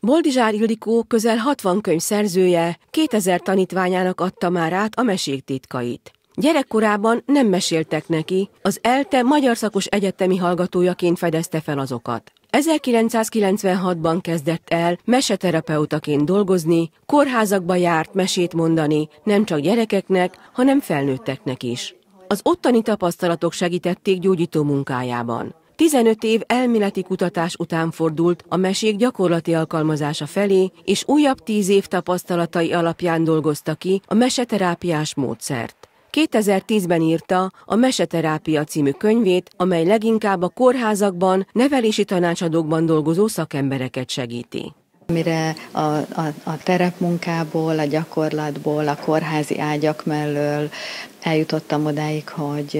Boldizsár Ildikó közel 60 könyv szerzője 2000 tanítványának adta már át a mesék titkait. Gyerekkorában nem meséltek neki, az ELTE magyar szakos egyetemi hallgatójaként fedezte fel azokat. 1996-ban kezdett el meseterapeutaként dolgozni, kórházakba járt mesét mondani, nem csak gyerekeknek, hanem felnőtteknek is. Az ottani tapasztalatok segítették gyógyító munkájában. 15 év elméleti kutatás után fordult a mesék gyakorlati alkalmazása felé, és újabb 10 év tapasztalatai alapján dolgozta ki a meseterápiás módszert. 2010-ben írta a Meseterápia című könyvét, amely leginkább a kórházakban, nevelési tanácsadókban dolgozó szakembereket segíti. Mire a terepmunkából, a gyakorlatból, a kórházi ágyak mellől eljutottam odáig, hogy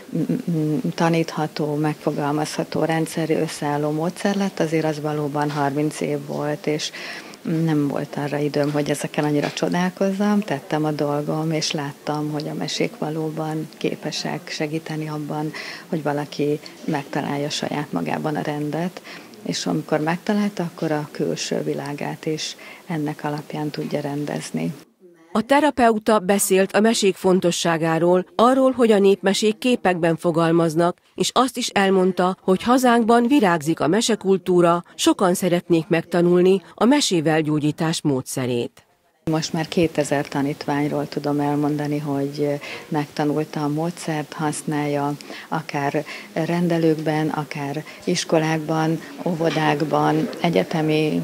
tanítható, megfogalmazható, rendszerű összeálló módszer lett, azért az valóban 30 év volt, és nem volt arra időm, hogy ezeken annyira csodálkozzam, tettem a dolgom, és láttam, hogy a mesék valóban képesek segíteni abban, hogy valaki megtalálja saját magában a rendet, és amikor megtalálta, akkor a külső világát is ennek alapján tudja rendezni. A terapeuta beszélt a mesék fontosságáról, arról, hogy a népmesék képekben fogalmaznak, és azt is elmondta, hogy hazánkban virágzik a mesekultúra, sokan szeretnék megtanulni a mesével gyógyítás módszerét. Most már 2000 tanítványról tudom elmondani, hogy megtanulta a módszert, használja akár rendelőkben, akár iskolákban, óvodákban, egyetemi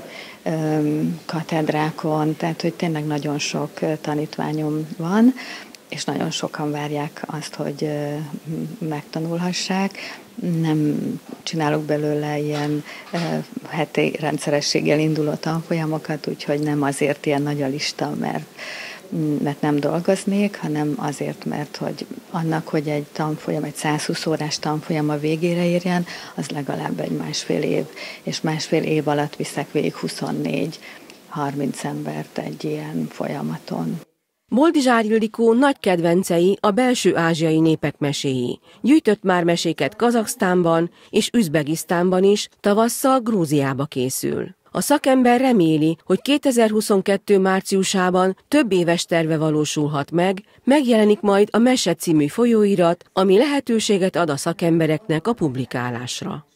katedrákon, tehát hogy tényleg nagyon sok tanítványom van, és nagyon sokan várják azt, hogy megtanulhassák. Nem csinálok belőle ilyen heti rendszerességgel induló tanfolyamokat, úgyhogy nem azért ilyen nagy a lista, mert nem dolgoznék, hanem azért, mert hogy annak, hogy egy tanfolyam, egy 120 órás tanfolyam a végére érjen, az legalább egy másfél év, és másfél év alatt viszek végig 24-30 embert egy ilyen folyamaton. Boldizsár Ildikó nagy kedvencei a belső ázsiai népek meséi. Gyűjtött már meséket Kazaksztánban és Üzbegisztánban is, tavasszal Grúziába készül. A szakember reméli, hogy 2022. márciusában több éves terve valósulhat meg, megjelenik majd a Mese című folyóirat, ami lehetőséget ad a szakembereknek a publikálásra.